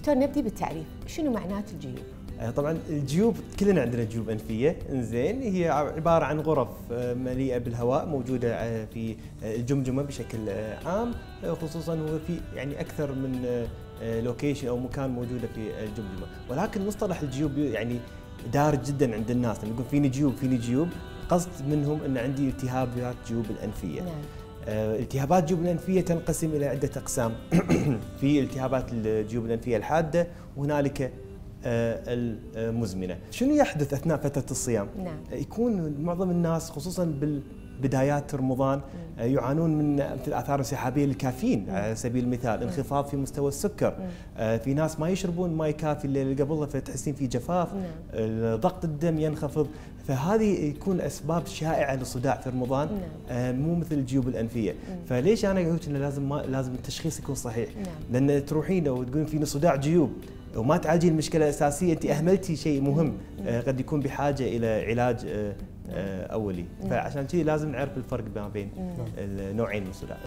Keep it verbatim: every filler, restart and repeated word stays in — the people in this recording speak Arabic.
دكتور نبدي بالتعريف، شنو معنات الجيوب؟ طبعا الجيوب كلنا عندنا جيوب انفيه، انزين هي عباره عن غرف مليئه بالهواء موجوده في الجمجمه بشكل عام، خصوصا هو في يعني اكثر من لوكيشن او مكان موجوده في الجمجمه، ولكن مصطلح الجيوب يعني دارج جدا عند الناس، لما يقول فيني جيوب فيني جيوب قصد منهم ان عندي التهابات جيوب الانفيه. نعم. التهابات الجيوب الانفيه تنقسم الى عده اقسام. في التهابات الجيوب الانفيه الحاده، وهنالك المزمنه. شنو يحدث اثناء فتره الصيام؟ نعم. يكون معظم الناس خصوصا بالبدايات رمضان يعانون من مثل الاثار الانسحابيه للكافيين على سبيل المثال، انخفاض في مستوى السكر، في ناس ما يشربون ماء كافي الليل اللي قبلها فتحسين في جفاف، ضغط الدم ينخفض، فهذه يكون اسباب شائعه للصداع في رمضان. نعم. مو مثل الجيوب الانفيه. نعم. فليش انا قلت انه لازم ما لازم التشخيص يكون صحيح؟ نعم. لان تروحين لو تقولين فيني صداع جيوب وما تعالجين المشكله الاساسيه، انت اهملتي شيء مهم قد يكون بحاجه الى علاج اولي. فعشان كذي لازم نعرف الفرق ما بين النوعين من الصداع.